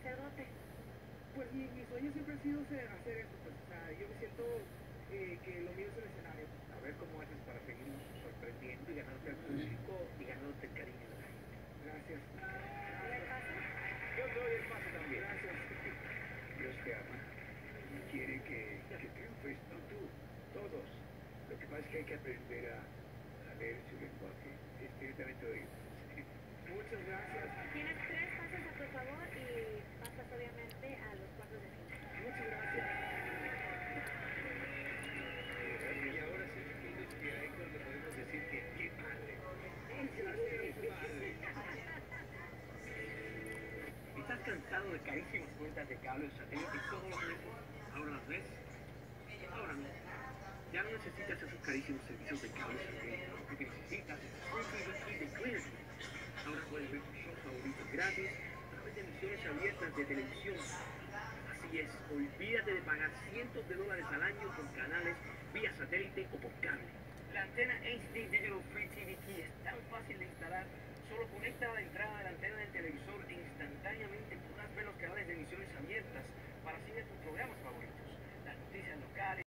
sacerdote? Pues mi sueño siempre ha sido hacer esto, pues, o sea, yo me siento que lo mío es el escenario. A ver cómo haces para seguirnos sorprendiendo y ganarte al público y ganándote el cariño de la gente. Gracias. ¿Le pasa? Yo te doy el pase también. Gracias. Dios te ama y quiere que triunfes, no tú, todos. Lo que pasa es que hay que aprender a leer su lenguaje. Directamente de Dios. Muchas gracias. Tienes 3 pases a tu favor y pasas obviamente a los cuartos de final. Muchas gracias. Y ahora sí, chiquitos, que a Héctor le podemos decir que qué padre. ¿Estás cansado de carísimas cuentas de cable o satélite todos los meses? ¿Ahora las ves? Ahora no. Ya no necesitas esos carísimos servicios de cable o satélite. Lo que necesitas es Free TV de Clearview. Ahora puedes ver tus shows favoritos gratis a través de emisiones abiertas de televisión. Así es, olvídate de pagar cientos de dólares al año por canales vía satélite o por cable. La antena HD Digital Free TV Key es tan fácil de instalar. Solo conecta la entrada de la antena del televisor e instantáneamente podrás ver los canales de emisiones abiertas para así ver tus programas favoritos, las noticias locales.